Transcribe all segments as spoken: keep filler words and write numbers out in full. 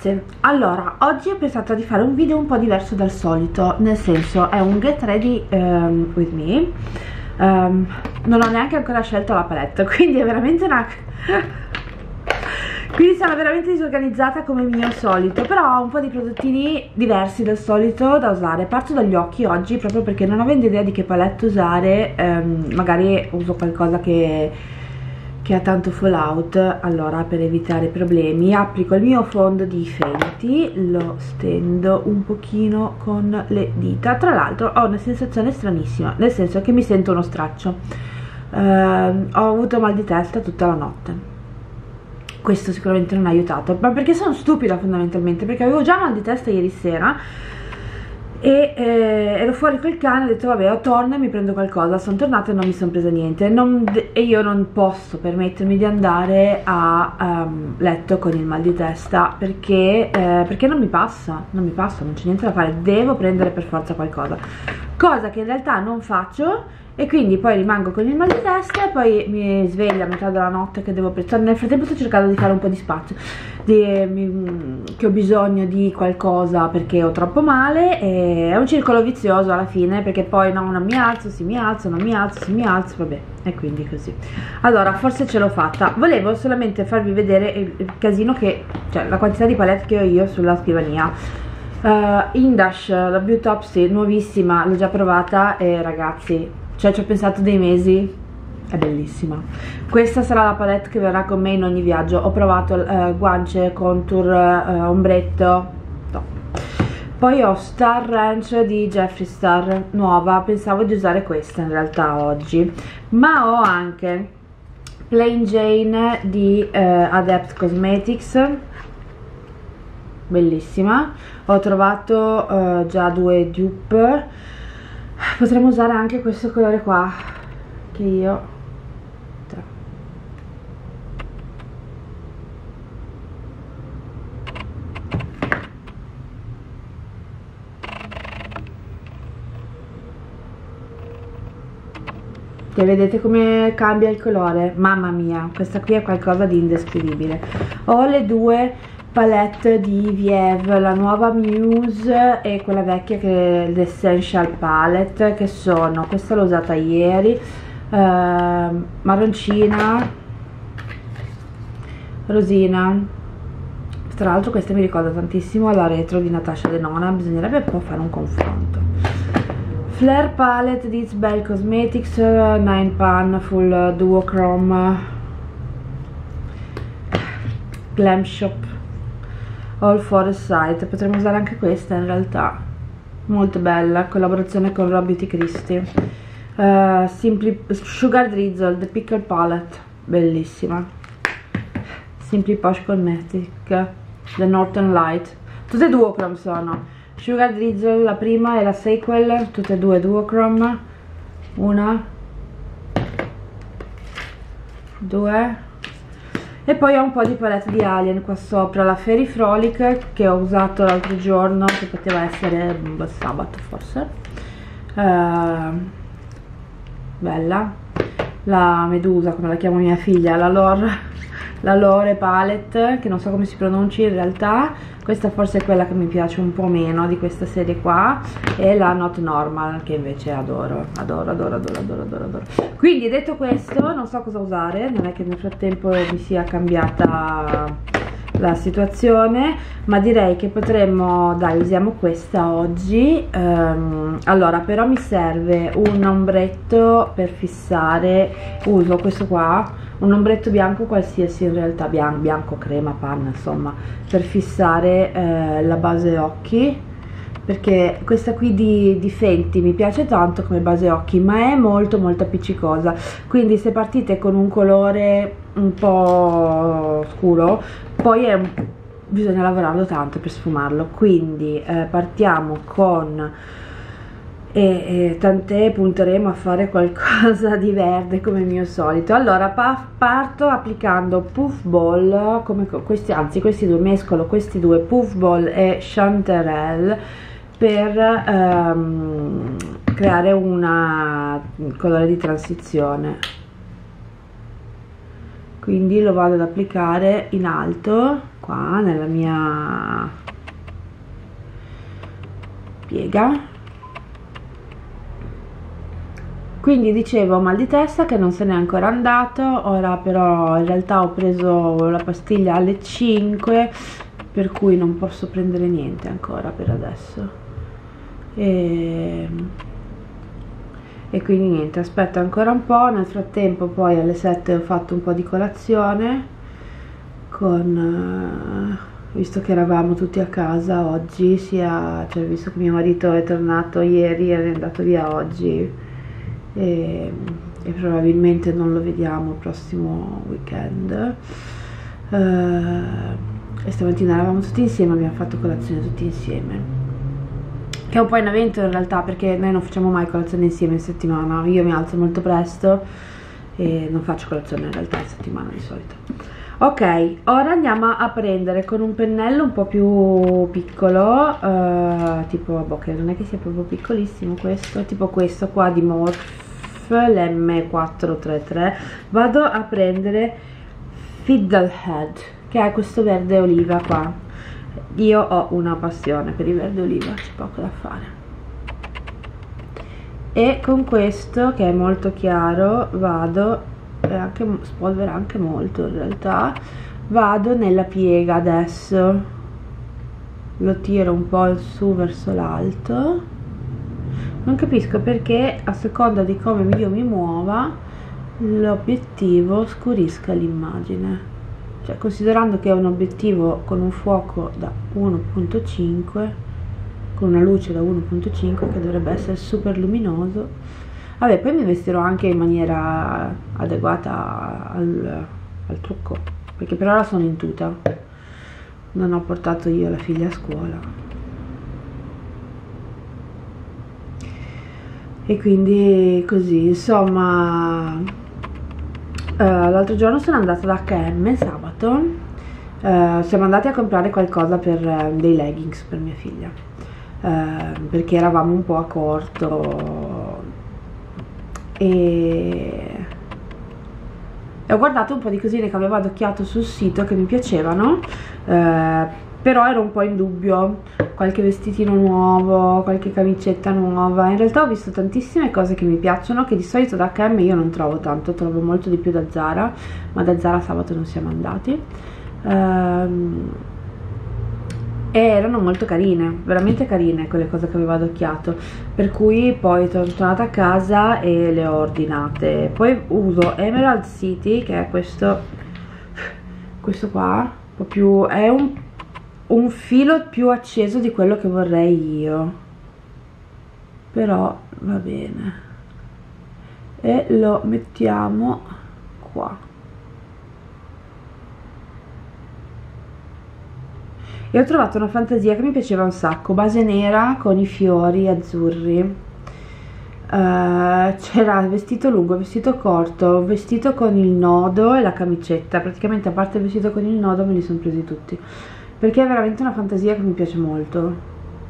ragazze, allora oggi ho pensato di fare un video un po' diverso dal solito, nel senso è un get ready um, with me. um, non ho neanche ancora scelto la palette, quindi è veramente una quindi sono veramente disorganizzata come mio solito, però ho un po' di prodottini diversi dal solito da usare. Parto dagli occhi oggi proprio perché non avendo idea di che palette usare, um, magari uso qualcosa che che ha tanto fallout. Allora, per evitare problemi applico il mio fondo di Fenty, lo stendo un pochino con le dita. Tra l'altro ho una sensazione stranissima, nel senso che mi sento uno straccio. uh, ho avuto mal di testa tutta la notte, questo sicuramente non ha aiutato, ma perché sono stupida fondamentalmente, perché avevo già mal di testa ieri sera e eh, ero fuori col cane, ho detto vabbè, torno e mi prendo qualcosa. Sono tornata e non mi sono presa niente, non, e io non posso permettermi di andare a um, letto con il mal di testa perché, eh, perché non mi passa, non mi passa, non c'è niente da fare, devo prendere per forza qualcosa, cosa che in realtà non faccio. E quindi poi rimango con il mal di testa e poi mi sveglio a metà della notte che devo prendere. Nel frattempo sto cercando di fare un po' di spazio, di, mi, che ho bisogno di qualcosa perché ho troppo male, e è un circolo vizioso alla fine, perché poi no, non mi alzo, si mi alzo, non mi alzo, si mi alzo, vabbè, e quindi così. Allora, forse ce l'ho fatta. Volevo solamente farvi vedere il, il casino che, cioè la quantità di palette che ho io sulla scrivania. uh, Indash, la Beautopsy, nuovissima, l'ho già provata e ragazzi, cioè ci ho pensato dei mesi, è bellissima. Questa sarà la palette che verrà con me in ogni viaggio. Ho provato uh, guance, contour, uh, ombretto, no. Poi ho Star Ranch di Jeffree Star, nuova, pensavo di usare questa in realtà oggi, ma ho anche Plain Jane di uh, Adept Cosmetics, bellissima. Ho trovato uh, già due dupe. Potremmo usare anche questo colore qua che io che vedete come cambia il colore, mamma mia, questa qui è qualcosa di indescrivibile. Ho le due palette di Vieve, la nuova Muse e quella vecchia che è l'Essential Palette, che sono, questa l'ho usata ieri, eh, marroncina, rosina. Tra l'altro questa mi ricorda tantissimo la retro di Natasha Denona, bisognerebbe un po' fare un confronto. Flare Palette di It's Belle Cosmetics, nine pan full duochrome, Glam Shop All Forest Sight. Potremmo usare anche questa in realtà, molto bella, collaborazione con Raw Beauty Christie. uh, Simply Sugar Drizzle, The Pickle Palette, bellissima. Simply Posh Cosmetic, The Northern Light, tutte e duochrome sono. Sugar Drizzle la prima e la sequel, tutte e due duochrome. Una, due. E poi ho un po' di palette di Alien qua sopra, la Fairy Frolic che ho usato l'altro giorno, che poteva essere un sabato forse, uh, bella. La Medusa, come la chiamo mia figlia, la Lore, la Lore Palette, che non so come si pronunci in realtà. Questa forse è quella che mi piace un po' meno di questa serie qua, e la Not Normal, che invece adoro, adoro, adoro, adoro, adoro, adoro, adoro. Quindi detto questo, non so cosa usare, non è che nel frattempo mi sia cambiata la situazione, ma direi che potremmo, dai, usiamo questa oggi. Um, allora, però mi serve un ombretto per fissare, uso questo qua, un ombretto bianco qualsiasi in realtà, bianco, bianco crema, panna, insomma, per fissare eh, la base occhi, perché questa qui di, di Fenty mi piace tanto come base occhi, ma è molto molto appiccicosa, quindi se partite con un colore un po' scuro poi è, bisogna lavorarlo tanto per sfumarlo. Quindi eh, partiamo con e, e tant'è, punteremo a fare qualcosa di verde come mio solito. Allora pa parto applicando Puff Ball, come questi, anzi questi due, mescolo questi due, Puff Ball e Chanterelle, per ehm, creare una, un colore di transizione. quindi lo vado ad applicare in alto qua nella mia piega. Quindi dicevo, mal di testa che non se n'è ancora andato. Ora però in realtà ho preso la pastiglia alle cinque, per cui non posso prendere niente ancora per adesso, e, e quindi niente, aspetto ancora un po'. Nel frattempo poi alle sette ho fatto un po' di colazione con, visto che eravamo tutti a casa oggi, sia, cioè visto che mio marito è tornato ieri e è andato via oggi, E, e probabilmente non lo vediamo il prossimo weekend, uh, e stamattina eravamo tutti insieme, abbiamo fatto colazione tutti insieme, che è un po' in evento in realtà, perché noi non facciamo mai colazione insieme in settimana. Io mi alzo molto presto e non faccio colazione in realtà in settimana di solito. Ok, ora andiamo a prendere con un pennello un po' più piccolo, uh, tipo, boh, che non è che sia proprio piccolissimo questo, tipo questo qua di Morphe, l'M quattro tre tre. Vado a prendere Fiddlehead, che è questo verde oliva qua. Io ho una passione per il verde oliva, c'è poco da fare. E con questo, che è molto chiaro, vado, e anche spolvera anche molto in realtà, vado nella piega adesso, lo tiro un po' su verso l'alto. Non capisco perché a seconda di come io mi muova l'obiettivo scurisca l'immagine, cioè considerando che è un obiettivo con un fuoco da uno punto cinque, con una luce da uno punto cinque che dovrebbe essere super luminoso. Vabbè, poi mi vestirò anche in maniera adeguata al, al trucco, perché per ora sono in tuta, non ho portato io la figlia a scuola, e quindi così, insomma. Uh, l'altro giorno sono andata da acca e emme, sabato, uh, siamo andati a comprare qualcosa per uh, dei leggings per mia figlia, uh, perché eravamo un po' a corto, e ho guardato un po' di cosine che avevo adocchiato sul sito che mi piacevano, uh, però ero un po' in dubbio, qualche vestitino nuovo, qualche camicetta nuova. In realtà ho visto tantissime cose che mi piacciono, che di solito da acca e emme io non trovo tanto, trovo molto di più da Zara, ma da Zara sabato non siamo andati, um, e erano molto carine, veramente carine quelle cose che avevo adocchiato, per cui poi sono tornata a casa e le ho ordinate. Poi uso Emerald City, che è questo questo qua, un po' più, è un un filo più acceso di quello che vorrei io, però va bene, e lo mettiamo qua. E ho trovato una fantasia che mi piaceva un sacco, base nera con i fiori azzurri, uh, c'era il vestito lungo, il vestito corto, il vestito con il nodo e la camicetta. Praticamente, a parte il vestito con il nodo, me li sono presi tutti, perché è veramente una fantasia che mi piace molto.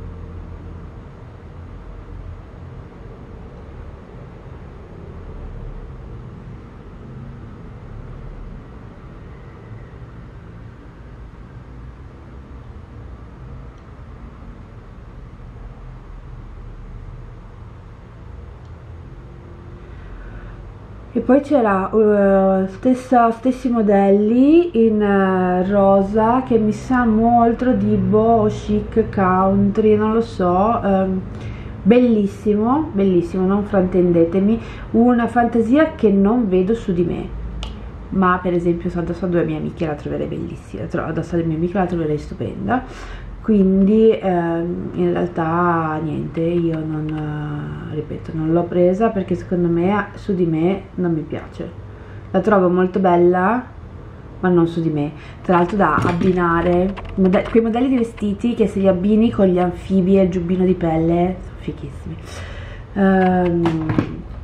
E poi c'era uh, stessi modelli in uh, rosa, che mi sa molto di boho chic country, non lo so, um, bellissimo, bellissimo, non fraintendetemi, una fantasia che non vedo su di me, ma per esempio se addosso a due mie amiche la troverei bellissima, addosso alle mie amiche la troverei stupenda. Quindi ehm, in realtà niente, io non, eh, ripeto, non l'ho presa perché secondo me su di me non mi piace, la trovo molto bella ma non su di me. Tra l'altro da abbinare, mode quei modelli di vestiti che se li abbini con gli anfibi e il giubbino di pelle sono fichissimi, um,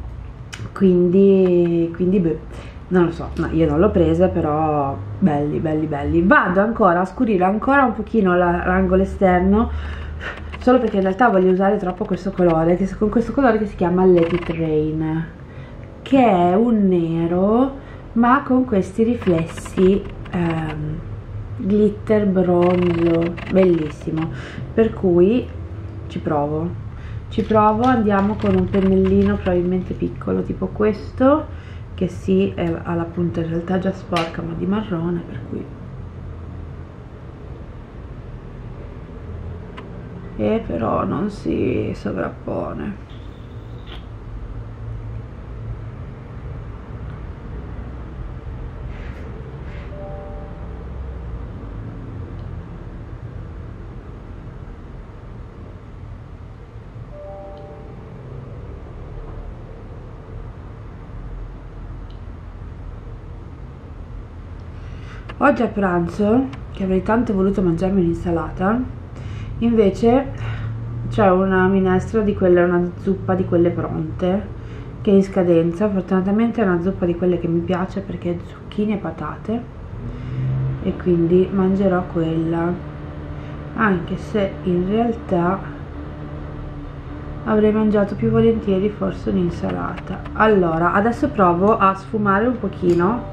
quindi, quindi beh, non lo so, no, io non l'ho presa, però belli, belli, belli. Vado ancora a scurire ancora un pochino l'angolo esterno, solo perché in realtà voglio usare troppo questo colore, che con questo colore che si chiama Let It Rain, che è un nero ma con questi riflessi ehm, glitter bronzo, bellissimo, per cui ci provo ci provo andiamo con un pennellino probabilmente piccolo tipo questo, che sì, è, ha la punta in realtà già sporca ma di marrone, per cui e però non si sovrappone. Oggi a pranzo, che avrei tanto voluto mangiarmi un'insalata, invece c'è una minestra di quelle, una zuppa di quelle pronte, che è in scadenza. Fortunatamente è una zuppa di quelle che mi piace perché è zucchine e patate, e quindi mangerò quella, anche se in realtà avrei mangiato più volentieri forse un'insalata. Allora, adesso provo a sfumare un pochino.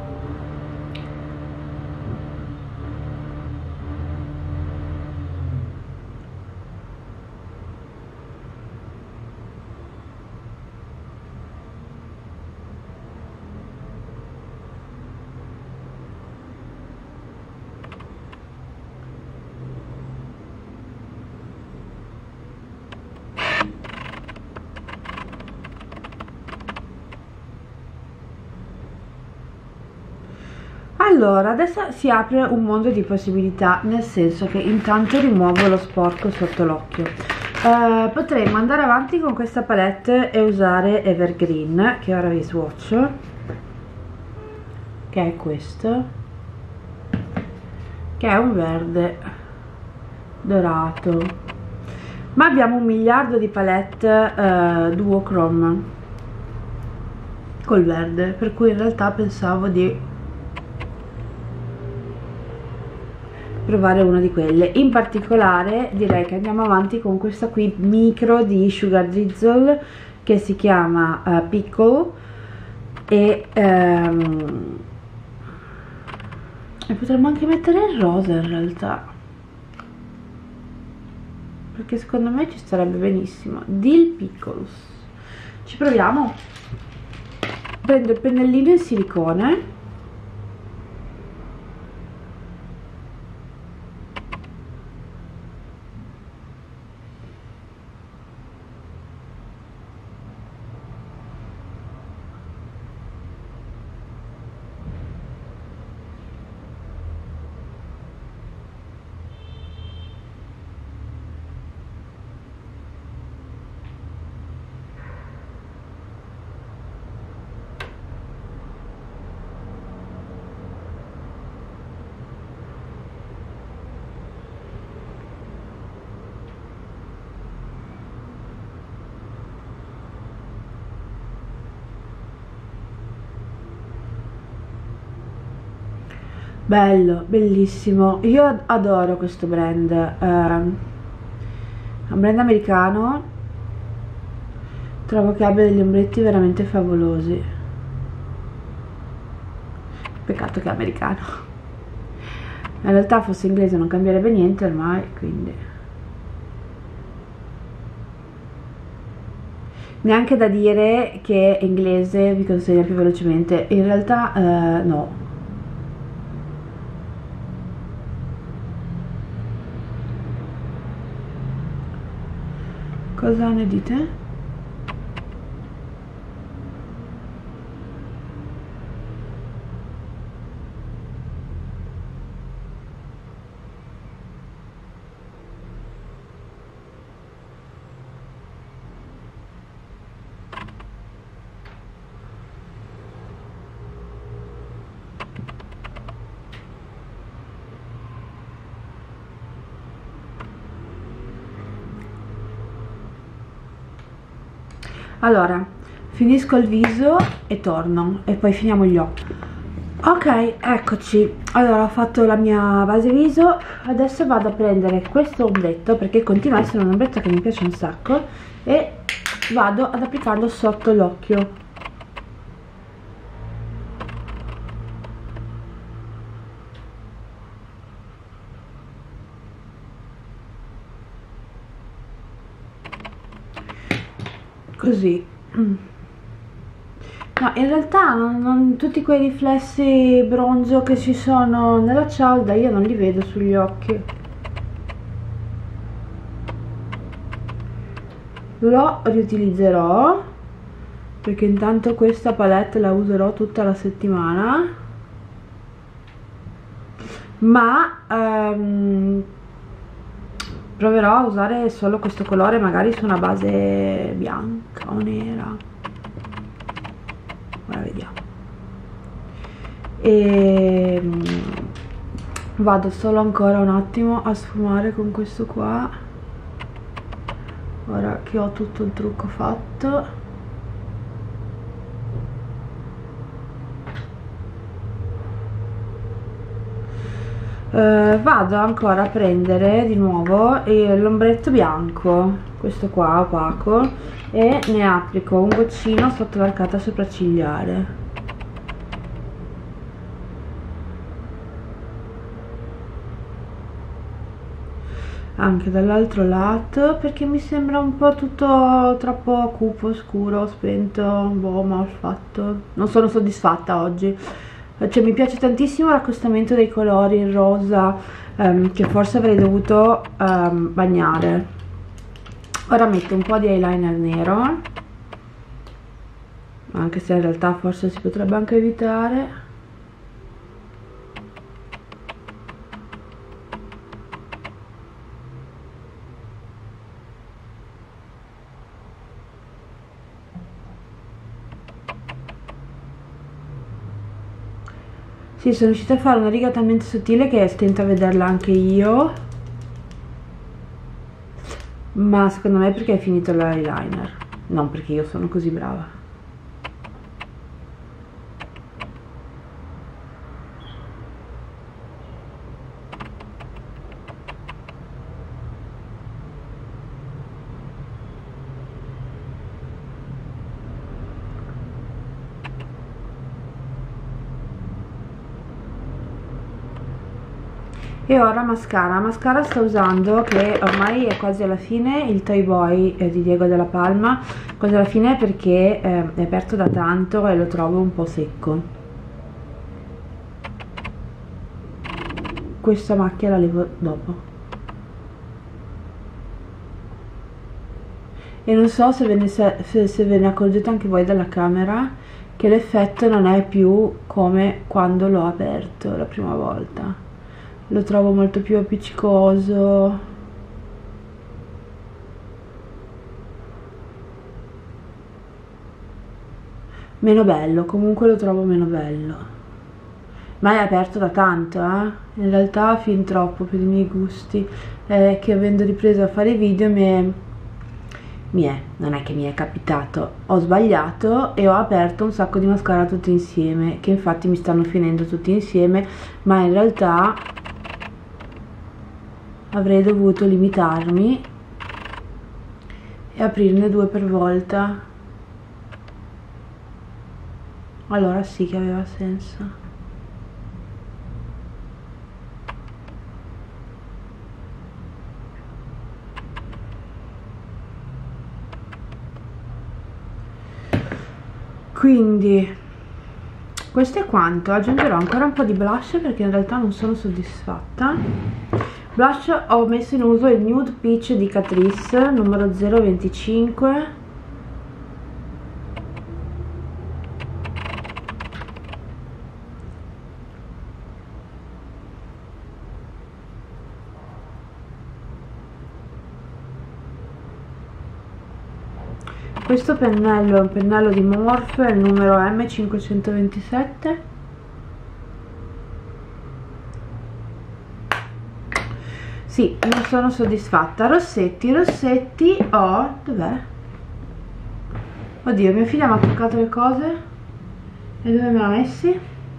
Allora, adesso si apre un mondo di possibilità, nel senso che intanto rimuovo lo sporco sotto l'occhio. Eh, potremmo andare avanti con questa palette e usare Evergreen, che ora vi swatcho, che è questo, che è un verde dorato, ma abbiamo un miliardo di palette eh, duochrome col verde, per cui in realtà pensavo di provare una di quelle. In particolare direi che andiamo avanti con questa qui micro di Sugar Drizzle, che si chiama uh, Pickle, e, um, e potremmo anche mettere il rosa in realtà, perché secondo me ci starebbe benissimo. Dill Pickles, ci proviamo. Prendo il pennellino in silicone, bello, bellissimo. Io adoro questo brand, eh, è un brand americano, trovo che abbia degli ombretti veramente favolosi. Peccato che è americano, in realtà fosse inglese non cambierebbe niente ormai, quindi neanche da dire che inglese vi consegna più velocemente, in realtà eh, no. Cosa ne dite? Allora, finisco il viso e torno, e poi finiamo gli occhi. Ok, eccoci. Allora, ho fatto la mia base viso, adesso vado a prendere questo ombretto, perché continua a essere un ombretto che mi piace un sacco, e vado ad applicarlo sotto l'occhio. così. No, in realtà non, non, tutti quei riflessi bronzo che ci sono nella cialda io non li vedo sugli occhi. Lo riutilizzerò perché intanto questa palette la userò tutta la settimana, ma um, proverò a usare solo questo colore magari su una base bianca o nera. Ora vediamo. E vado solo ancora un attimo a sfumare con questo qua, ora che ho tutto il trucco fatto. Uh, vado ancora a prendere di nuovo l'ombretto bianco, questo qua opaco, e ne applico un goccino sotto l'arcata sopraccigliare. Anche dall'altro lato, perché mi sembra un po' tutto troppo cupo, scuro, spento, boh, mal fatto. Non sono soddisfatta oggi. Cioè mi piace tantissimo l'accostamento dei colori, il rosa, um, che forse avrei dovuto um, bagnare. Ora metto un po' di eyeliner nero, anche se in realtà forse si potrebbe anche evitare. Sì, sono riuscita a fare una riga talmente sottile che stento a vederla anche io, ma secondo me è perché hai finito l'eyeliner, non perché io sono così brava. E ora mascara, mascara sto usando, che ormai è quasi alla fine, il Toy Boy eh, di Diego Della Palma, quasi alla fine perché eh, è aperto da tanto e lo trovo un po' secco. Questa macchia la levo dopo. E non so se ve ne, se, se ve ne accorgete anche voi dalla camera, che l'effetto non è più come quando l'ho aperto la prima volta. Lo trovo molto più appiccicoso, meno bello, comunque lo trovo meno bello, ma è aperto da tanto, eh? In realtà fin troppo per i miei gusti, eh, che avendo ripreso a fare video mi è, mi è, non è che mi è capitato, ho sbagliato e ho aperto un sacco di mascara tutti insieme, che infatti mi stanno finendo tutti insieme, ma in realtà avrei dovuto limitarmi e aprirne due per volta, allora sì che aveva senso. Quindi questo è quanto. Aggiungerò ancora un po' di blush perché in realtà non sono soddisfatta. Blush ho messo in uso il Nude Peach di Catrice numero zero venticinque, questo pennello è un pennello di Morphe, il numero M cinquecentoventisette. Sì, non sono soddisfatta. Rossetti, rossetti ho... dov'è? Oddio, mia figlia mi ha toccato le cose. E dove me l'ha messi?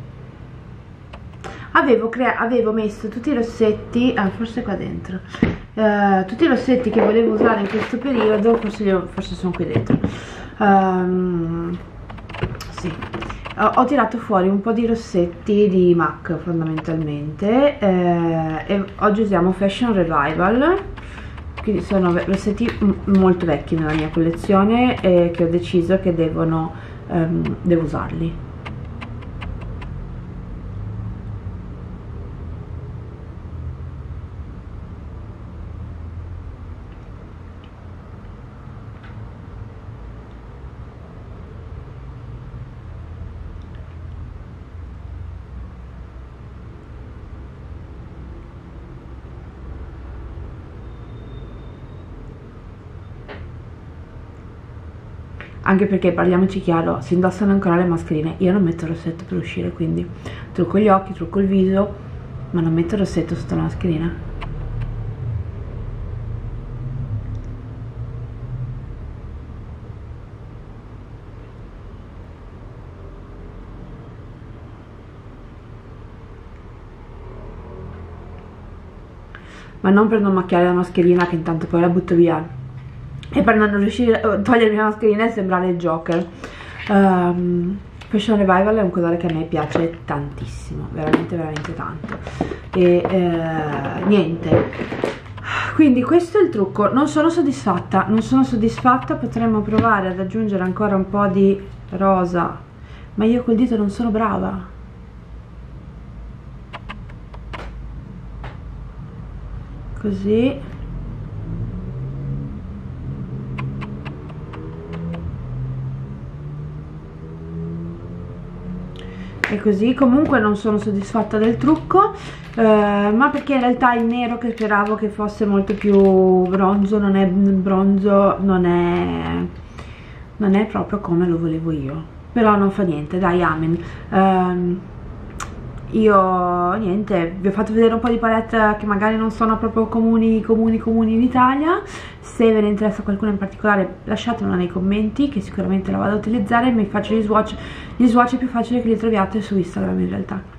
Avevo, avevo messo tutti i rossetti, ah, forse qua dentro, uh, tutti i rossetti che volevo usare in questo periodo, forse, li ho, forse sono qui dentro. Um, sì. Ho tirato fuori un po' di rossetti di MAC fondamentalmente, eh, e oggi usiamo Fashion Revival, quindi sono rossetti molto vecchi nella mia collezione e che ho deciso che devono um, devo usarli. Anche perché, parliamoci chiaro, si indossano ancora le mascherine. Io non metto il rossetto per uscire, quindi trucco gli occhi, trucco il viso, ma non metto il rossetto sotto la mascherina. Ma non per non macchiare la mascherina, che intanto poi la butto via, e per non riuscire a togliermi la mascherina e sembrare il Joker. um, Fashion Revival è un colore che a me piace tantissimo, veramente veramente tanto. E eh, niente, quindi questo è il trucco. Non sono soddisfatta, non sono soddisfatta, potremmo provare ad aggiungere ancora un po' di rosa, ma io col dito non sono brava. Così. E così. Comunque non sono soddisfatta del trucco, eh, ma perché in realtà il nero, che speravo che fosse molto più bronzo, non è bronzo, non è non è proprio come lo volevo io, però non fa niente, dai, amen. um, io niente, vi ho fatto vedere un po' di palette che magari non sono proprio comuni comuni comuni in Italia. Se ve ne interessa qualcuna in particolare lasciatemela nei commenti, che sicuramente la vado a utilizzare. Mi faccio gli swatch, gli swatch è più facile che li troviate su Instagram in realtà.